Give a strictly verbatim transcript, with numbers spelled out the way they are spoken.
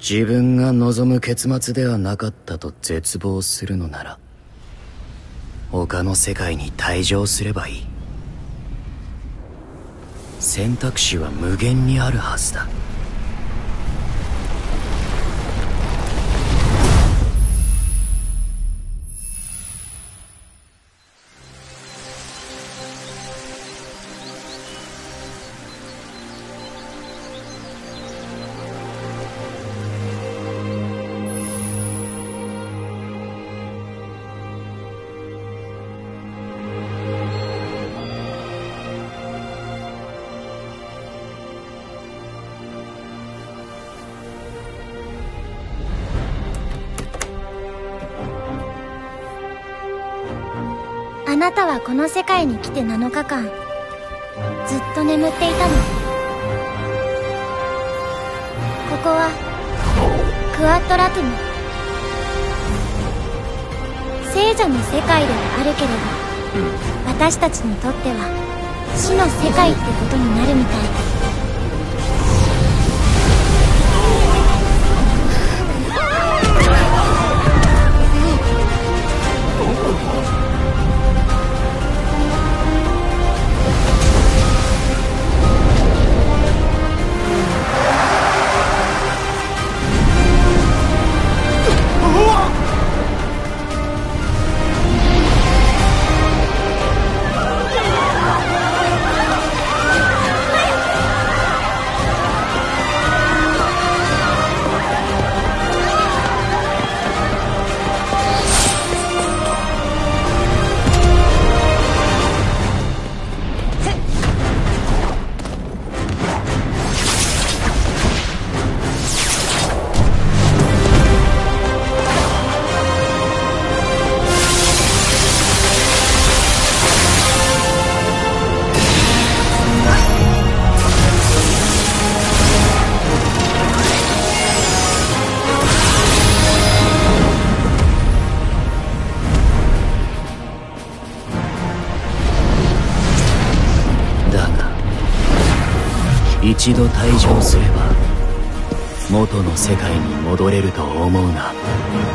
自分が望む結末ではなかったと絶望するのなら他の世界に退場すればいい。選択肢は無限にあるはずだ。 あなたはこの世界に来てなのかかんずっと眠っていたの。ここはクワットラトゥム、聖者の世界ではあるけれど、私たちにとっては死の世界ってことになるみたい。 一度退場すれば元の世界に戻れると思うな。